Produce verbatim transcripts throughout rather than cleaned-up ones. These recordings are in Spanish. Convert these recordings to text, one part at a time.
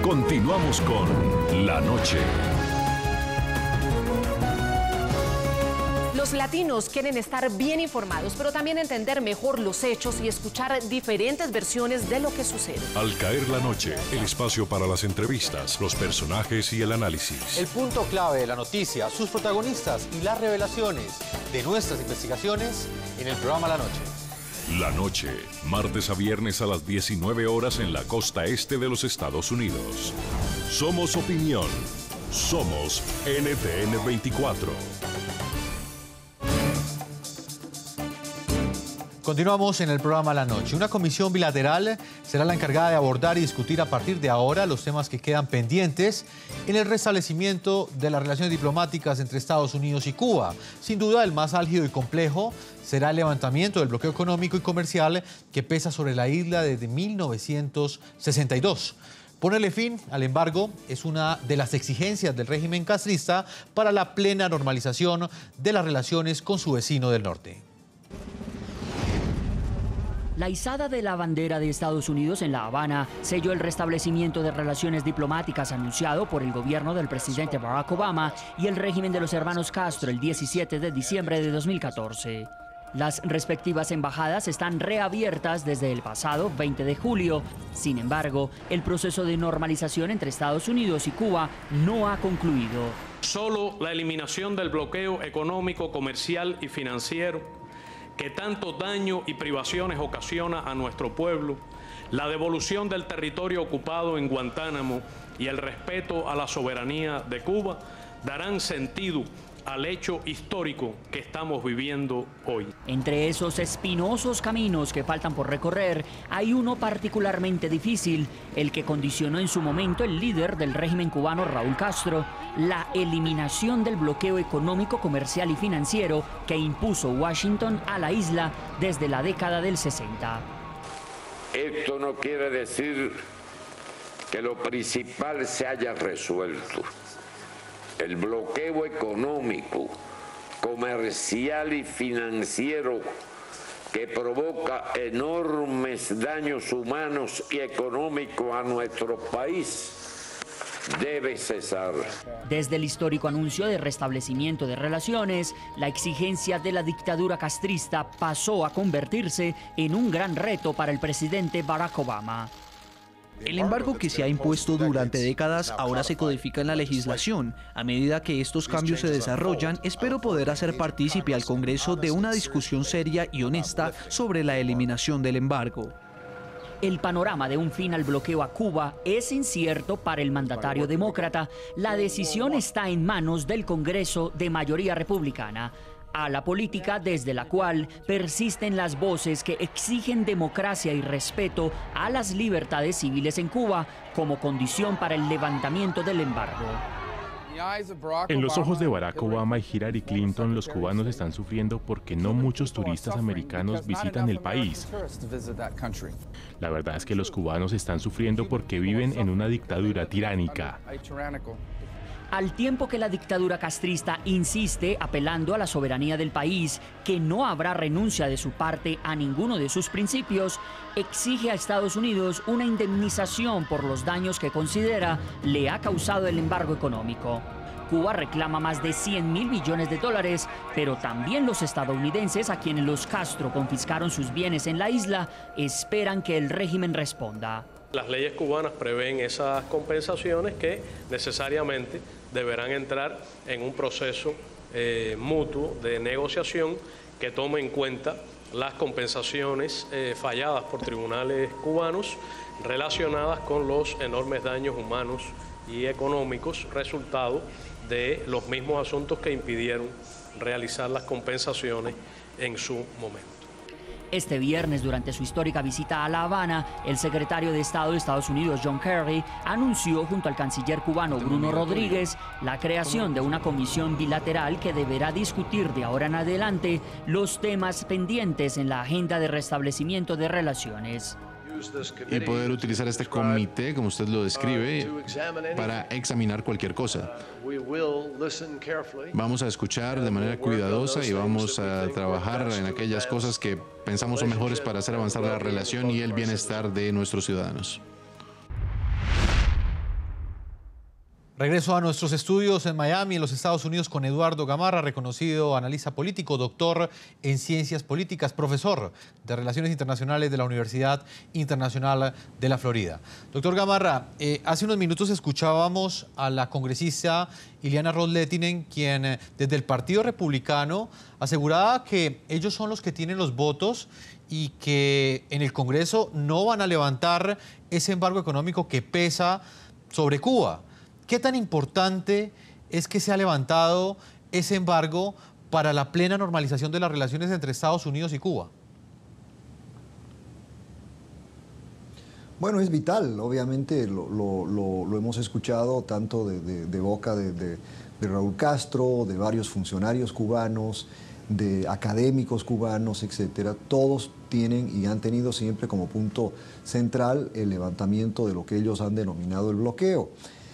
Continuamos con La Noche. Los latinos quieren estar bien informados, pero también entender mejor los hechos y escuchar diferentes versiones de lo que sucede. Al caer la noche, el espacio para las entrevistas, los personajes y el análisis. El punto clave de la noticia, sus protagonistas y las revelaciones de nuestras investigaciones en el programa La Noche. La Noche, martes a viernes a las diecinueve horas en la costa este de los Estados Unidos. Somos opinión. Somos N T N veinticuatro. Continuamos en el programa La Noche. Una comisión bilateral será la encargada de abordar y discutir a partir de ahora los temas que quedan pendientes en el restablecimiento de las relaciones diplomáticas entre Estados Unidos y Cuba. Sin duda, el más álgido y complejo será el levantamiento del bloqueo económico y comercial que pesa sobre la isla desde mil novecientos sesenta y dos. Ponerle fin al embargo es una de las exigencias del régimen castrista para la plena normalización de las relaciones con su vecino del norte. La izada de la bandera de Estados Unidos en La Habana selló el restablecimiento de relaciones diplomáticas anunciado por el gobierno del presidente Barack Obama y el régimen de los hermanos Castro el diecisiete de diciembre de dos mil catorce. Las respectivas embajadas están reabiertas desde el pasado veinte de julio. Sin embargo, el proceso de normalización entre Estados Unidos y Cuba no ha concluido. Solo la eliminación del bloqueo económico, comercial y financiero que tanto daño y privaciones ocasiona a nuestro pueblo, la devolución del territorio ocupado en Guantánamo y el respeto a la soberanía de Cuba darán sentido al hecho histórico que estamos viviendo hoy. Entre esos espinosos caminos que faltan por recorrer, hay uno particularmente difícil, el que condicionó en su momento el líder del régimen cubano, Raúl Castro, la eliminación del bloqueo económico, comercial y financiero que impuso Washington a la isla desde la década del sesenta. Esto no quiere decir que lo principal se haya resuelto. El bloqueo económico, comercial y financiero que provoca enormes daños humanos y económicos a nuestro país debe cesar. Desde el histórico anuncio de restablecimiento de relaciones, la exigencia de la dictadura castrista pasó a convertirse en un gran reto para el presidente Barack Obama. El embargo que se ha impuesto durante décadas ahora se codifica en la legislación. A medida que estos cambios se desarrollan, espero poder hacer partícipe al Congreso de una discusión seria y honesta sobre la eliminación del embargo. El panorama de un fin al bloqueo a Cuba es incierto para el mandatario demócrata. La decisión está en manos del Congreso de mayoría republicana. A la política desde la cual persisten las voces que exigen democracia y respeto a las libertades civiles en Cuba como condición para el levantamiento del embargo. En los ojos de Barack Obama y Hillary Clinton, los cubanos están sufriendo porque no muchos turistas americanos visitan el país. La verdad es que los cubanos están sufriendo porque viven en una dictadura tiránica. Al tiempo que la dictadura castrista insiste, apelando a la soberanía del país, que no habrá renuncia de su parte a ninguno de sus principios, exige a Estados Unidos una indemnización por los daños que considera le ha causado el embargo económico. Cuba reclama más de cien mil millones de dólares, pero también los estadounidenses, a quienes los Castro confiscaron sus bienes en la isla, esperan que el régimen responda. Las leyes cubanas prevén esas compensaciones que necesariamente deberán entrar en un proceso eh, mutuo de negociación que tome en cuenta las compensaciones eh, falladas por tribunales cubanos relacionadas con los enormes daños humanos y económicos resultado de los mismos asuntos que impidieron realizar las compensaciones en su momento. Este viernes, durante su histórica visita a La Habana, el secretario de Estado de Estados Unidos, John Kerry, anunció junto al canciller cubano Bruno Rodríguez la creación de una comisión bilateral que deberá discutir de ahora en adelante los temas pendientes en la agenda de restablecimiento de relaciones. Y poder utilizar este comité, como usted lo describe, para examinar cualquier cosa. Vamos a escuchar de manera cuidadosa y vamos a trabajar en aquellas cosas que pensamos son mejores para hacer avanzar la relación y el bienestar de nuestros ciudadanos. Regreso a nuestros estudios en Miami, en los Estados Unidos, con Eduardo Gamarra, reconocido analista político, doctor en ciencias políticas, profesor de Relaciones Internacionales de la Universidad Internacional de la Florida. Doctor Gamarra, eh, hace unos minutos escuchábamos a la congresista Ileana Ros-Lehtinen, quien eh, desde el Partido Republicano aseguraba que ellos son los que tienen los votos y que en el Congreso no van a levantar ese embargo económico que pesa sobre Cuba. ¿Qué tan importante es que se ha levantado ese embargo para la plena normalización de las relaciones entre Estados Unidos y Cuba? Bueno, es vital, obviamente lo, lo, lo, lo hemos escuchado tanto de, de, de boca de, de, de Raúl Castro, de varios funcionarios cubanos, de académicos cubanos, etcétera. Todos tienen y han tenido siempre como punto central el levantamiento de lo que ellos han denominado el bloqueo.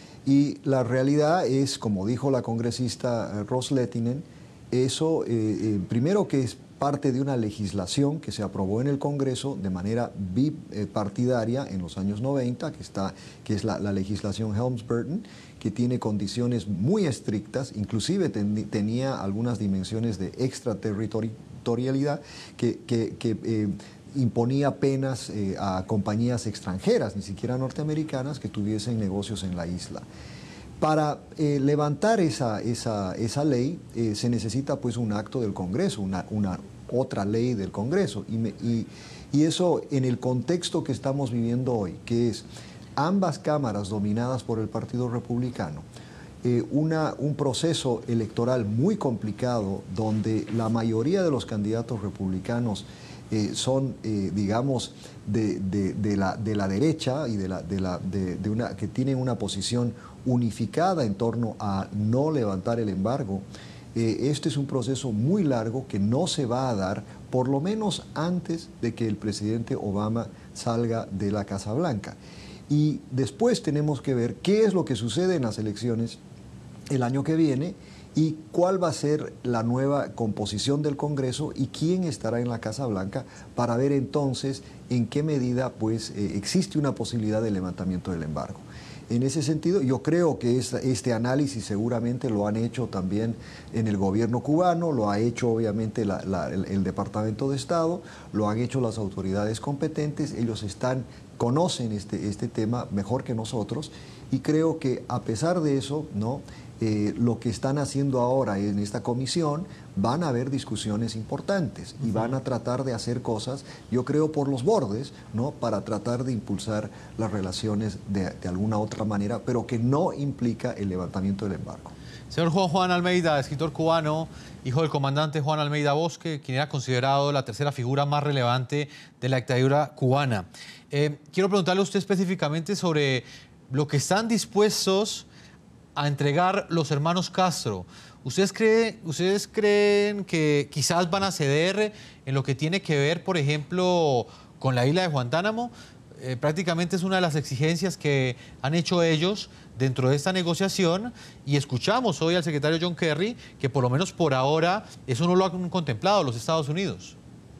Y la realidad es, como dijo la congresista Ros-Lehtinen, eso, eh, eh, primero que es parte de una legislación que se aprobó en el Congreso de manera bipartidaria en los años noventa, que, está, que es la, la legislación Helms-Burton, que tiene condiciones muy estrictas, inclusive ten, tenía algunas dimensiones de extraterritorialidad que, que, que eh, imponía penas eh, a compañías extranjeras, ni siquiera norteamericanas, que tuviesen negocios en la isla. Para eh, levantar esa, esa, esa ley eh, se necesita pues un acto del Congreso, una, una otra ley del Congreso. Y, me, y, y eso en el contexto que estamos viviendo hoy, que es ambas cámaras dominadas por el Partido Republicano, eh, una, un proceso electoral muy complicado donde la mayoría de los candidatos republicanos Eh, son, eh, digamos, de, de, de, la, de la derecha y de la, de la, de, de una, que tienen una posición unificada en torno a no levantar el embargo. Eh, este es un proceso muy largo que no se va a dar, por lo menos antes de que el presidente Obama salga de la Casa Blanca. Y después tenemos que ver qué es lo que sucede en las elecciones el año que viene y cuál va a ser la nueva composición del Congreso y quién estará en la Casa Blanca para ver entonces en qué medida pues, eh, existe una posibilidad de levantamiento del embargo. En ese sentido, yo creo que es, este análisis seguramente lo han hecho también en el gobierno cubano, lo ha hecho obviamente la, la, el, el Departamento de Estado, lo han hecho las autoridades competentes, ellos están, conocen este, este tema mejor que nosotros y creo que a pesar de eso, ¿no? Eh, lo que están haciendo ahora en esta comisión, van a haber discusiones importantes y van a tratar de hacer cosas, yo creo, por los bordes, ¿no? Para tratar de impulsar las relaciones de, de alguna otra manera, pero que no implica el levantamiento del embargo. Señor Juan Juan Almeida, escritor cubano, hijo del comandante Juan Almeida Bosque, quien era considerado la tercera figura más relevante de la dictadura cubana. Eh, quiero preguntarle a usted específicamente sobre lo que están dispuestos a entregar los hermanos Castro. ¿Ustedes, cree, ¿Ustedes creen que quizás van a ceder en lo que tiene que ver, por ejemplo, con la isla de Guantánamo? Eh, prácticamente es una de las exigencias que han hecho ellos dentro de esta negociación y escuchamos hoy al secretario John Kerry que por lo menos por ahora eso no lo han contemplado los Estados Unidos.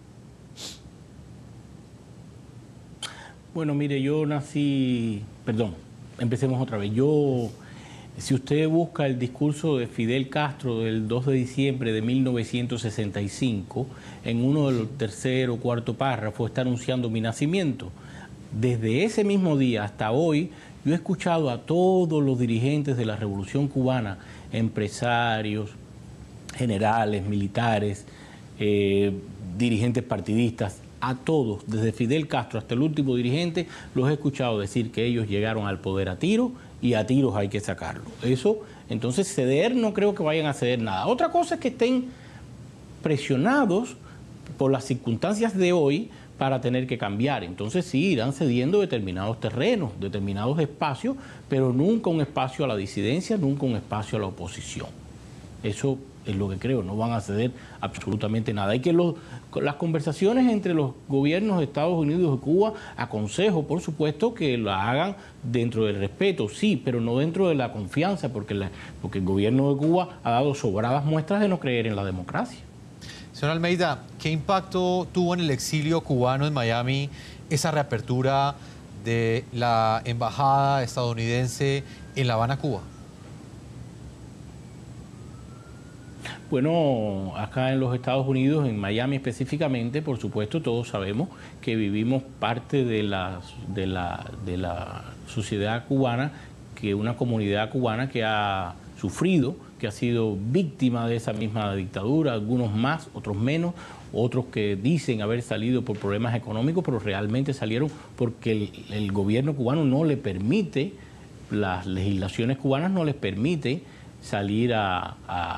Bueno, mire, yo nací... Perdón, empecemos otra vez. Yo... Si usted busca el discurso de Fidel Castro del dos de diciembre de mil novecientos sesenta y cinco, en uno de los tercer o cuarto párrafo está anunciando mi nacimiento. Desde ese mismo día hasta hoy, yo he escuchado a todos los dirigentes de la Revolución Cubana, empresarios, generales, militares, eh, dirigentes partidistas, a todos, desde Fidel Castro hasta el último dirigente, los he escuchado decir que ellos llegaron al poder a tiro y a tiros hay que sacarlo. Eso, entonces ceder, no creo que vayan a ceder nada. Otra cosa es que estén presionados por las circunstancias de hoy para tener que cambiar. Entonces sí, irán cediendo determinados terrenos, determinados espacios, pero nunca un espacio a la disidencia, nunca un espacio a la oposición. Eso es lo que creo, no van a ceder absolutamente nada. Hay que los, las conversaciones entre los gobiernos de Estados Unidos y Cuba, aconsejo, por supuesto, que la hagan dentro del respeto, sí, pero no dentro de la confianza, porque, la, porque el gobierno de Cuba ha dado sobradas muestras de no creer en la democracia. Señor Almeida, ¿qué impacto tuvo en el exilio cubano en Miami esa reapertura de la embajada estadounidense en La Habana, Cuba? Bueno, acá en los Estados Unidos, en Miami específicamente, por supuesto, todos sabemos que vivimos parte de la, de la, de la sociedad cubana, que una comunidad cubana que ha sufrido, que ha sido víctima de esa misma dictadura, algunos más, otros menos, otros que dicen haber salido por problemas económicos, pero realmente salieron porque el, el gobierno cubano no le permite, las legislaciones cubanas no les permiten salir a, a,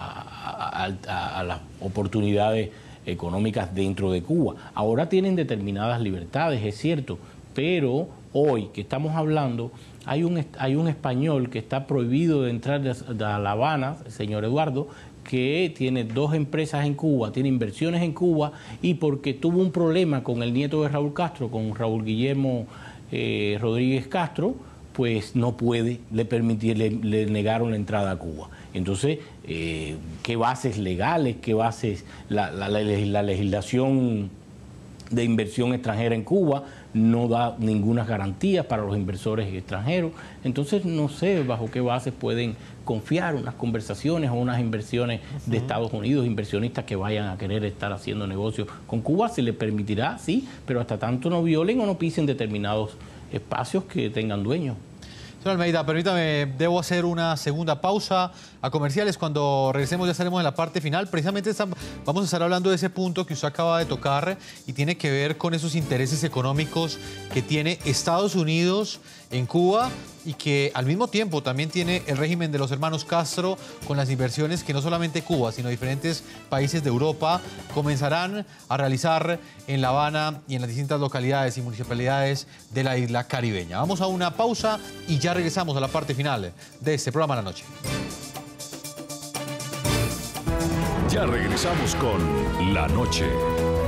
a, a, a las oportunidades económicas dentro de Cuba. Ahora tienen determinadas libertades, es cierto, pero hoy que estamos hablando, hay un, hay un español que está prohibido de entrar de, de La Habana, el señor Eduardo, que tiene dos empresas en Cuba, tiene inversiones en Cuba, y porque tuvo un problema con el nieto de Raúl Castro, con Raúl Guillermo eh, Rodríguez Castro, pues no puede, le permitir, le, le negaron la entrada a Cuba. Entonces, eh, ¿qué bases legales, qué bases, la, la, la, la legislación de inversión extranjera en Cuba no da ninguna garantía para los inversores extranjeros? Entonces, no sé bajo qué bases pueden confiar unas conversaciones o unas inversiones de Estados Unidos, inversionistas que vayan a querer estar haciendo negocios con Cuba. Se les permitirá, sí, pero hasta tanto no violen o no pisen determinados espacios que tengan dueños. Señor Almeida, permítame, debo hacer una segunda pausa a comerciales. Cuando regresemos ya estaremos en la parte final. Precisamente estamos, vamos a estar hablando de ese punto que usted acaba de tocar y tiene que ver con esos intereses económicos que tiene Estados Unidos en Cuba y que al mismo tiempo también tiene el régimen de los hermanos Castro con las inversiones que no solamente Cuba, sino diferentes países de Europa comenzarán a realizar en La Habana y en las distintas localidades y municipalidades de la isla caribeña. Vamos a una pausa y ya regresamos a la parte final de este programa La Noche. Ya regresamos con La Noche.